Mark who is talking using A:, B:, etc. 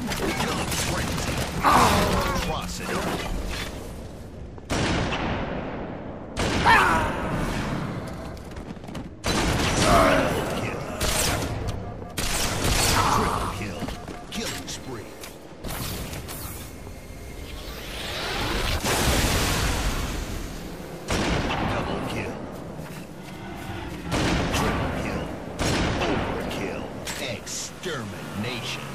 A: Killing frenzy. Atrocity. Triple kill. Killing spree. Double kill. Triple kill. Overkill. Extermination.